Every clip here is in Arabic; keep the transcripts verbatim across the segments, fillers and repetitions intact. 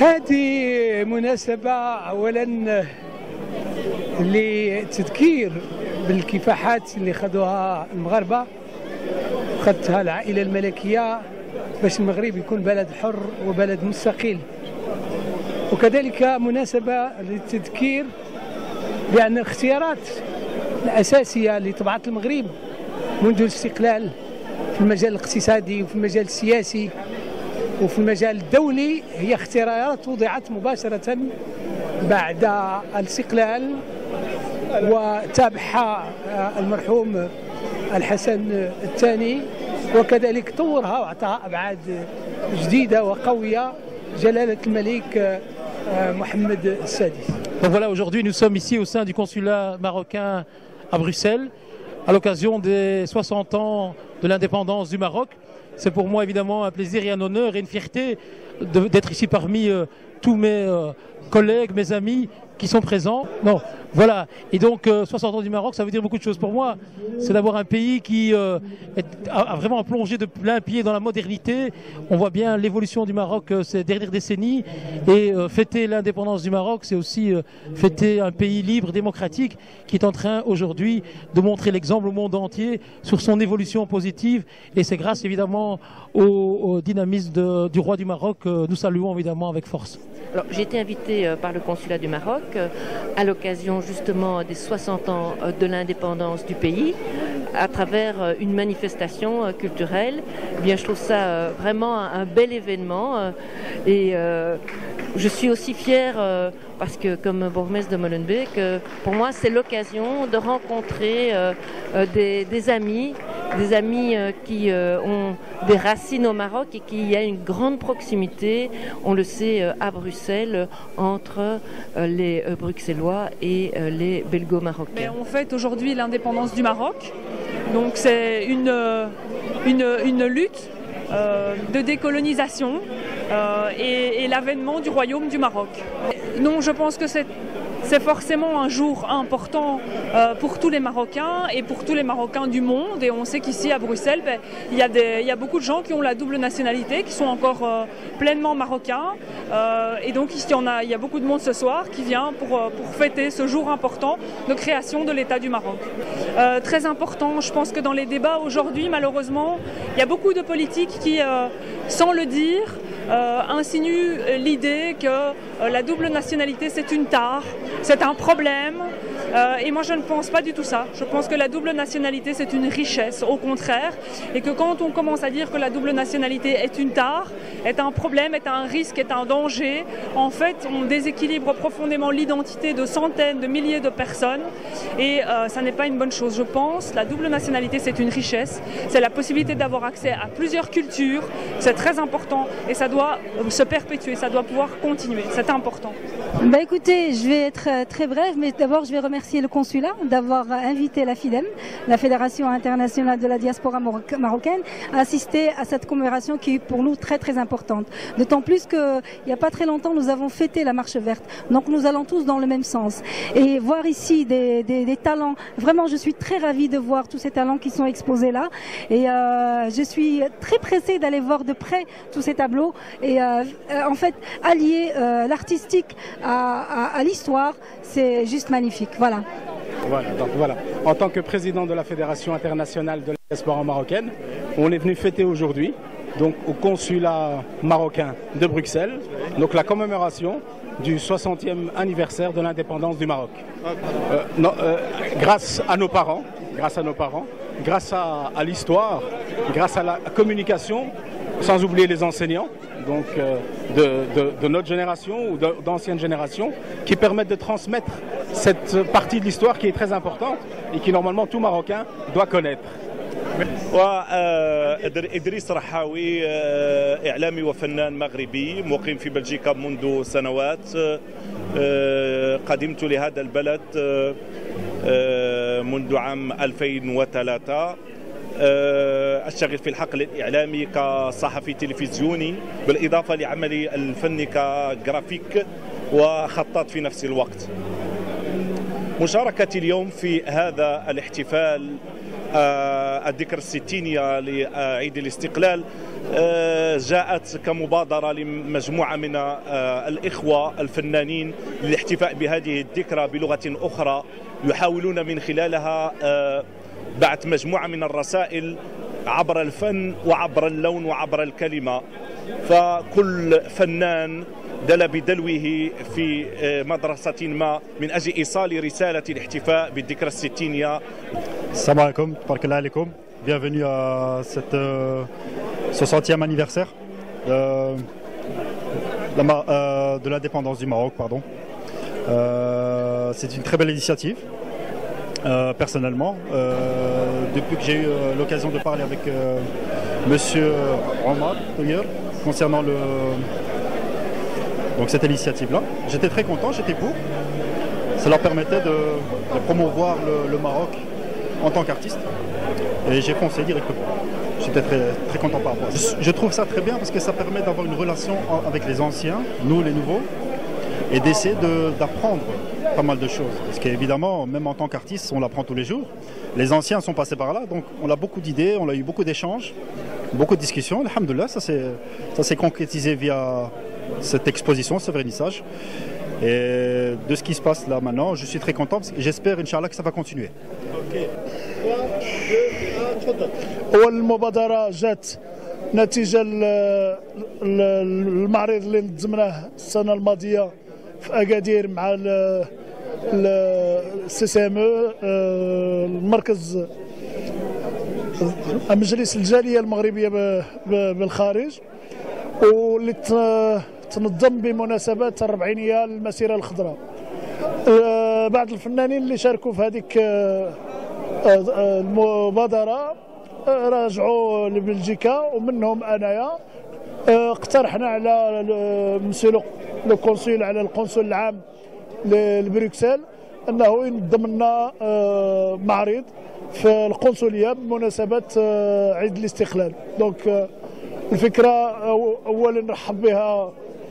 هذه مناسبة أولا لتذكير بالكفاحات اللي خذوها المغاربة خذتها العائلة الملكية باش المغرب يكون بلد حر وبلد مستقل، وكذلك مناسبة للتذكير بأن الاختيارات الأساسية اللي طبعت المغرب منذ الاستقلال في المجال الاقتصادي وفي المجال السياسي وفي المجال الدولي هي اختيارات وضعت مباشرة بعد الاستقلال، وتابعها المرحوم الحسن الثاني، وكذلك طورها واعطاها أبعاد جديدة وقوية جلالة الملك Mohamed السادس. Donc voilà, aujourd'hui nous sommes ici au sein du consulat marocain à Bruxelles à l'occasion des soixante ans de l'indépendance du Maroc. C'est pour moi évidemment un plaisir et un honneur et une fierté d'être ici parmi euh, tous mes euh, collègues, mes amis qui sont présents. Non, voilà. Et donc euh, soixante ans du Maroc, ça veut dire beaucoup de choses pour moi. C'est d'avoir un pays qui euh, est, a, a vraiment plongé de plein pied dans la modernité. On voit bien l'évolution du Maroc euh, ces dernières décennies. Et euh, fêter l'indépendance du Maroc, c'est aussi euh, fêter un pays libre, démocratique, qui est en train aujourd'hui de montrer l'exemple au monde entier sur son évolution positive. Et c'est grâce évidemment au, au dynamisme de, du roi du Maroc que nous saluons évidemment avec force. Alors, j'ai été invité euh, par le consulat du Maroc euh, à l'occasion justement des soixante ans euh, de l'indépendance du pays à travers euh, une manifestation euh, culturelle. Eh bien, je trouve ça euh, vraiment un, un bel événement euh, et euh, je suis aussi fière euh, parce que comme bourgmestre de Molenbeek, euh, pour moi c'est l'occasion de rencontrer euh, euh, des, des amis, des amis euh, qui euh, ont des racines au Maroc et qu'il y a une grande proximité, on le sait, euh, à Bruxelles, entre euh, les euh, Bruxellois et euh, les Belgo-Marocains. Mais on fête aujourd'hui l'indépendance du Maroc, donc c'est une, une, une lutte euh, de décolonisation euh, et, et l'avènement du royaume du Maroc. Non, je pense que c'est C'est forcément un jour important euh, pour tous les Marocains et pour tous les Marocains du monde. Et on sait qu'ici à Bruxelles, ben, il, y a des, il y a beaucoup de gens qui ont la double nationalité, qui sont encore euh, pleinement marocains. Euh, et donc ici, on a, il y a beaucoup de monde ce soir qui vient pour, pour fêter ce jour important de création de l'État du Maroc. Euh, très important, je pense que dans les débats aujourd'hui, malheureusement, il y a beaucoup de politiques qui, euh, sans le dire, Euh, insinue l'idée que euh, la double nationalité c'est une tare, c'est un problème euh, et moi je ne pense pas du tout ça. Je pense que la double nationalité c'est une richesse, au contraire, et que quand on commence à dire que la double nationalité est une tare, est un problème, est un risque, est un danger, en fait on déséquilibre profondément l'identité de centaines, de milliers de personnes et euh, ça n'est pas une bonne chose. Je pense la double nationalité c'est une richesse, c'est la possibilité d'avoir accès à plusieurs cultures, c'est très important et ça doit se perpétuer, ça doit pouvoir continuer, c'est important. Bah écoutez, je vais être très brève, mais d'abord je vais remercier le consulat d'avoir invité la FIDEM, la Fédération internationale de la diaspora marocaine, à assister à cette commémoration qui est pour nous très très importante. D'autant plus qu'il n'y a pas très longtemps nous avons fêté la marche verte, donc nous allons tous dans le même sens. Et voir ici des, des, des talents, vraiment je suis très ravie de voir tous ces talents qui sont exposés là. Et euh, je suis très pressée d'aller voir de près tous ces tableaux. Et euh, en fait, allier euh, l'artistique à, à, à l'histoire, c'est juste magnifique. Voilà. Voilà, donc voilà. En tant que président de la Fédération internationale de la diaspora marocaine, on est venu fêter aujourd'hui, donc au consulat marocain de Bruxelles, donc la commémoration du soixantième anniversaire de l'indépendance du Maroc. Euh, non, euh, grâce à nos parents, grâce à nos parents, grâce à, à l'histoire, grâce à la communication, sans oublier les enseignants donc, euh, de, de, de notre génération ou d'anciennes générations qui permettent de transmettre cette partie de l'histoire qui est très importante et qui normalement tout Marocain doit connaître. وإدريس رحاوي إعلامي وفنان مغربي مقيم في بلجيكا منذ سنوات. قدمت لهذا البلد منذ عام ألفين وثلاثة. أشتغل في الحقل الإعلامي كصحفي تلفزيوني بالإضافة لعملي الفني كجرافيك وخطاط في نفس الوقت. مشاركتي اليوم في هذا الاحتفال الذكرى الستينية لعيد الاستقلال جاءت كمبادرة لمجموعة من الإخوة الفنانين للاحتفاء بهذه الذكرى بلغة أخرى، يحاولون من خلالها بعث مجموعة من الرسائل عبر الفن وعبر اللون وعبر الكلمة. فكل فنان دل بدلوه في مدرسة ما من أجل إيصال رسالة الاحتفاء بالذكرى الستينية. السلام عليكم، تبارك الله عليكم. Bienvenue à cette euh, soixantième anniversaire de, euh, de l'indépendance du Maroc. Pardon. Euh, c'est une très belle initiative. Euh, personnellement, euh, depuis que j'ai eu euh, l'occasion de parler avec euh, Monsieur Omar Touyer concernant le, donc cette initiative-là, j'étais très content, j'étais pour. Cela permettait de, de promouvoir le, le Maroc en tant qu'artiste. Et j'ai foncé directement. J'étais très, très content par rapport à ça. Je, je trouve ça très bien parce que ça permet d'avoir une relation avec les anciens, nous les nouveaux, et d'essayer d'apprendre pas mal de choses. Parce qu'évidemment, même en tant qu'artiste, on l'apprend tous les jours. Les anciens sont passés par là, donc on a beaucoup d'idées, on a eu beaucoup d'échanges, beaucoup de discussions. Alhamdoulilah, ça s'est concrétisé via cette exposition, ce vernissage. Et de ce qui se passe là maintenant, je suis très content. J'espère, Inch'Allah, que ça va continuer. Okay. أول المبادرة جات نتيجة المعرض اللي نظمناه السنة الماضية في أكادير مع السي سي ام المركز مجلس الجالية المغربية بالخارج، واللي تنظم بمناسبة الربعينية للمسيرة الخضراء. بعض الفنانين اللي شاركوا في هذيك المبادرة راجعوا لبلجيكا ومنهم انايا. اقترحنا على مسيو لو كونسول، على القنصل العام لبروكسل، انه ينظم لنا معرض في القنصليه بمناسبه عيد الاستقلال. دونك الفكره اولا نرحب بها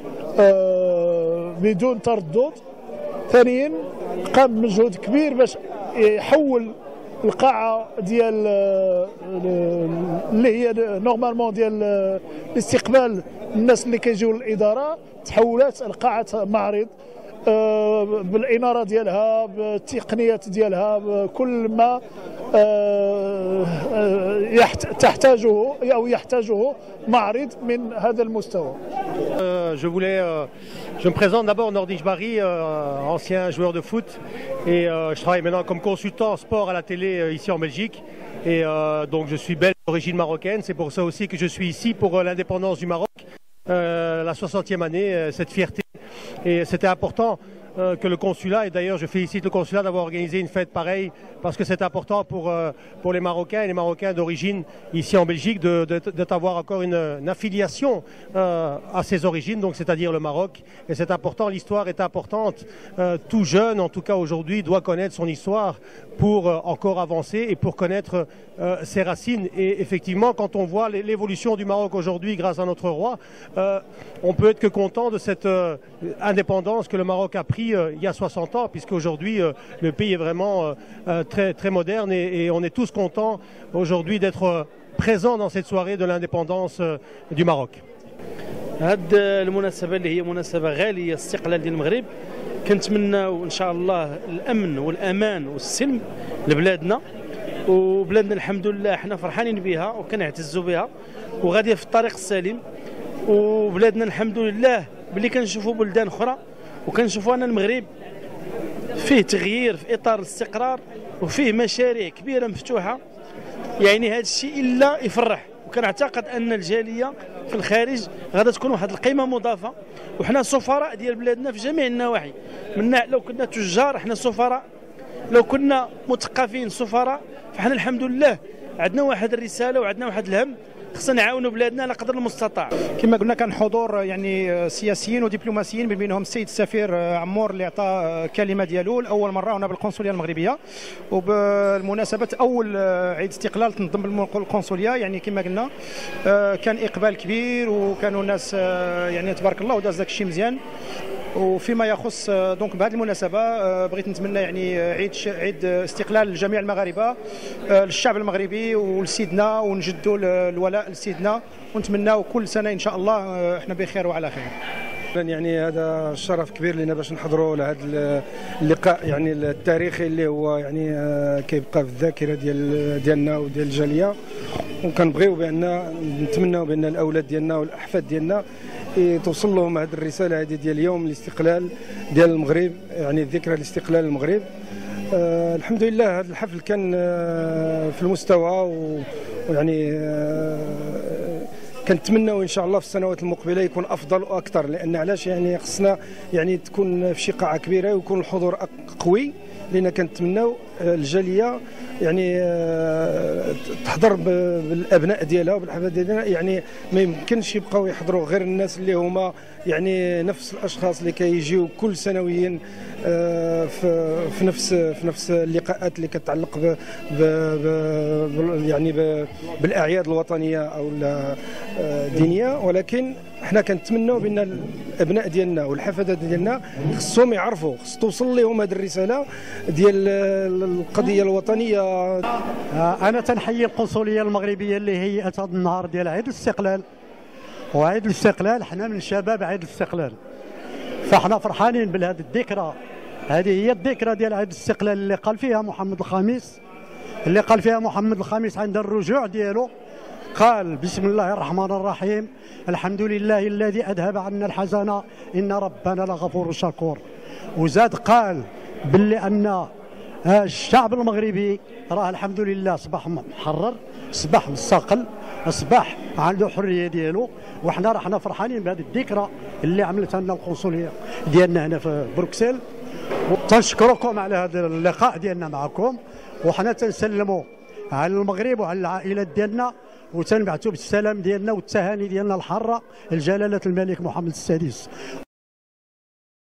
بدون تردد. ثانيا قام مجهود كبير باش يحول القاعه ديال اللي هي نورمالمون ديال الاستقبال الناس اللي كيجيو للاداره، تحولات لقاعه معرض بالاناره ديالها، بالتقنيات ديالها، بكل ما تحتاجه او يحتاجه معرض من هذا المستوى. Je voulais, euh, je me présente d'abord Nordic Barry, euh, ancien joueur de foot, et euh, je travaille maintenant comme consultant sport à la télé euh, ici en Belgique. Et euh, donc je suis belge d'origine marocaine. C'est pour ça aussi que je suis ici pour euh, l'indépendance du Maroc, euh, la soixantième année, euh, cette fierté. Et c'était important euh, que le consulat, et d'ailleurs je félicite le consulat d'avoir organisé une fête pareille, parce que c'est important pour, euh, pour les Marocains et les Marocains d'origine ici en Belgique de, de, de d'avoir encore une, une affiliation euh, à ses origines, donc c'est-à-dire le Maroc. Et c'est important, l'histoire est importante. Euh, tout jeune, en tout cas aujourd'hui, doit connaître son histoire pour euh, encore avancer et pour connaître euh, ses racines. Et effectivement, quand on voit l'évolution du Maroc aujourd'hui grâce à notre roi, euh, on peut être que content de cette euh, indépendance que le Maroc a pris euh, il y a soixante ans, puisqu'aujourd'hui euh, le pays est vraiment euh, très, très moderne, et, et on est tous contents aujourd'hui d'être euh, présents dans cette soirée de l'indépendance euh, du Maroc. هاد المناسبة اللي هي مناسبة غالية، استقلال ديال المغرب، كنتمناو ان شاء الله الامن والامان والسلم لبلادنا، وبلادنا الحمد لله حنا فرحانين بها وكنعتزوا بها وغاديه في الطريق السليم. وبلادنا الحمد لله ملي كنشوفوا بلدان اخرى وكنشوفوا ان المغرب فيه تغيير في اطار الاستقرار وفيه مشاريع كبيره مفتوحه، يعني هذا الشيء الا يفرح. وكنعتقد ان الجاليه في الخارج غادا تكون واحد القيمه مضافه، وحنا سفراء ديال بلادنا في جميع النواحي. من لو كنا تجار حنا سفراء، لو كنا مثقفين سفراء، فحنا الحمد لله عندنا واحد الرساله وعندنا واحد الهم، خصنا نعاونوا بلادنا على قدر المستطاع. كما قلنا كان حضور يعني سياسيين ودبلوماسيين، من بينهم السيد السفير عمور اللي عطى كلمه ديالو لاول مره هنا بالقنصليه المغربيه، وبالمناسبه اول عيد استقلال تنظم القنصليه. يعني كما قلنا كان اقبال كبير وكانوا الناس يعني تبارك الله وداز داك الشيء مزيان. وفيما يخص دونك بهذه المناسبه بغيت نتمنى يعني عيد عيد استقلال جميع المغاربه للشعب المغربي ولسيدنا، ونجدوا الولاء لسيدنا، ونتمناو كل سنه ان شاء الله احنا بخير وعلى خير. يعني هذا شرف كبير لنا باش نحضروا لهذا اللقاء يعني التاريخي اللي هو يعني كيبقى في الذاكره ديال ديالنا وديال الجاليه، وكنبغيو بان نتمناو بان الاولاد ديالنا والاحفاد ديالنا توصل لهم هذه الرساله هذه ديال يوم الاستقلال ديال المغرب، يعني ذكرى الاستقلال المغرب. آه الحمد لله هذا الحفل كان آه في المستوى، ويعني آه كنتمناو ان شاء الله في السنوات المقبله يكون افضل واكثر، لان علاش يعني خصنا يعني تكون في شي قاعه كبيره ويكون الحضور قوي، لان كنتمناو الجاليه يعني تحضر بالابناء ديالها وبالحفاد ديالها، يعني ما يمكنش يبقاو يحضروا غير الناس اللي هما يعني نفس الاشخاص اللي كيجيو كل سنويا في في نفس في نفس اللقاءات اللي كتعلق ب ب يعني بالاعياد الوطنيه او الدينيه. ولكن حنا كنتمناو بان الابناء ديالنا والحفادات ديالنا خصهم يعرفوا، خص توصل لهم هذه الرساله ديال القضيه الوطنيه. انا تنحيي القنصليه المغربيه اللي هيئت هذا النهار ديال عيد الاستقلال، وعيد الاستقلال حنا من شباب عيد الاستقلال، فاحنا فرحانين بهذه الذكرى. هذه هي الذكرى ديال عيد الاستقلال اللي قال فيها محمد الخامس، اللي قال فيها محمد الخامس عند الرجوع ديالو، قال بسم الله الرحمن الرحيم الحمد لله الذي أذهب عنا الحزن إن ربنا لغفور شكور. وزاد قال باللي أن الشعب المغربي راه الحمد لله أصبح محرر، أصبح مستقل، أصبح عنده حرية ديالو، وحنا راحنا فرحانين بهذه الذكرى اللي عملتها لنا القنصلية ديالنا هنا في بروكسل. تنشكركم على هذا اللقاء ديالنا معكم، وحنا تنسلموا على المغرب وعلى العائلات ديالنا، وتنبعثوا بالسلام ديالنا والتهاني ديالنا الحاره لجلاله الملك محمد السادس.